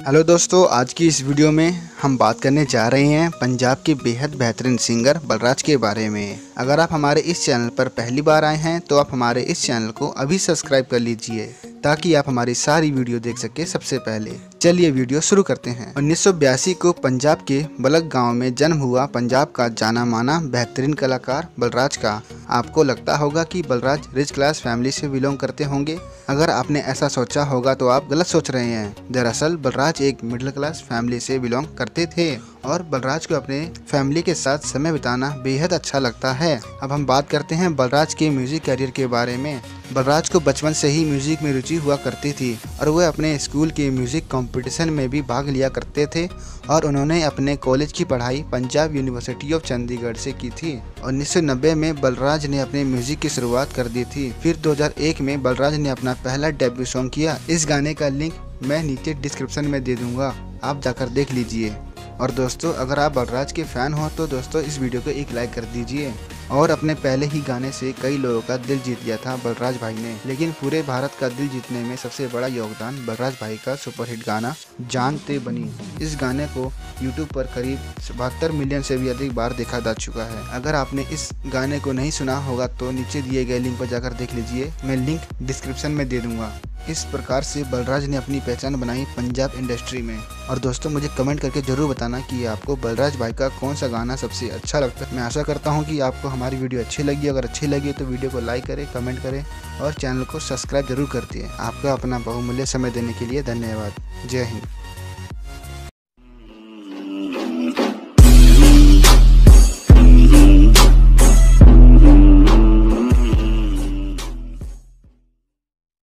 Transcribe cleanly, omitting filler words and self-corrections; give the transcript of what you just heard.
Hello दोस्तों, आज की इस वीडियो में हम बात करने जा रहे हैं पंजाब के बेहद बेहतरीन सिंगर बलराज के बारे में। अगर आप हमारे इस चैनल पर पहली बार आए हैं तो आप हमारे इस चैनल को अभी सब्सक्राइब कर लीजिए ताकि आप हमारी सारी वीडियो देख सके सबसे पहले। चलिए वीडियो शुरू करते हैं। 1982 को पंजाब के बलक गांव में जन्म हुआ पंजाब का जाना माना बेहतरीन कलाकार बलराज का। आपको लगता होगा कि बलराज रिच क्लास फैमिली से बिलोंग करते होंगे। अगर आपने ऐसा सोचा होगा तो आप गलत सोच रहे हैं। दरअसल बलराज एक मिडिल क्लास फैमिली से बिलोंग करते थे और बलराज को अपने फैमिली के साथ समय बिताना बेहद अच्छा लगता है। अब हम बात करते हैं बलराज के म्यूजिक करियर के बारे में। बलराज को बचपन से ही म्यूजिक में रुचि हुआ करती थी और वह अपने स्कूल के म्यूजिक कंपटीशन में भी भाग लिया करते थे और उन्होंने अपने कॉलेज की पढ़ाई पंजाब यूनिवर्सिटी ऑफ चंडीगढ़ से की थी। 1990 में बलराज ने अपने म्यूजिक की शुरुआत कर दी थी। फिर 2001 में बलराज ने अपना पहला डेब्यू सॉन्ग किया। इस गाने का लिंक मैं नीचे डिस्क्रिप्शन में दे दूंगा, आप जाकर देख लीजिए। और दोस्तों, अगर आप बलराज के फ़ैन हो तो दोस्तों इस वीडियो को एक लाइक कर दीजिए। और अपने पहले ही गाने से कई लोगों का दिल जीत लिया था बलराज भाई ने, लेकिन पूरे भारत का दिल जीतने में सबसे बड़ा योगदान बलराज भाई का सुपरहिट गाना जान ते बनी। इस गाने को YouTube पर करीब 72 मिलियन से भी अधिक बार देखा जा चुका है। अगर आपने इस गाने को नहीं सुना होगा तो नीचे दिए गए लिंक पर जाकर देख लीजिए, मैं लिंक डिस्क्रिप्शन में दे दूंगा। इस प्रकार से बलराज ने अपनी पहचान बनाई पंजाब इंडस्ट्री में। और दोस्तों, मुझे कमेंट करके ज़रूर बताना कि आपको बलराज भाई का कौन सा गाना सबसे अच्छा लगता है। मैं आशा करता हूं कि आपको हमारी वीडियो अच्छी लगी। अगर अच्छी लगी तो वीडियो को लाइक करें, कमेंट करें और चैनल को सब्सक्राइब जरूर कर दिए। आपका अपना बहुमूल्य समय देने के लिए धन्यवाद। जय हिंद।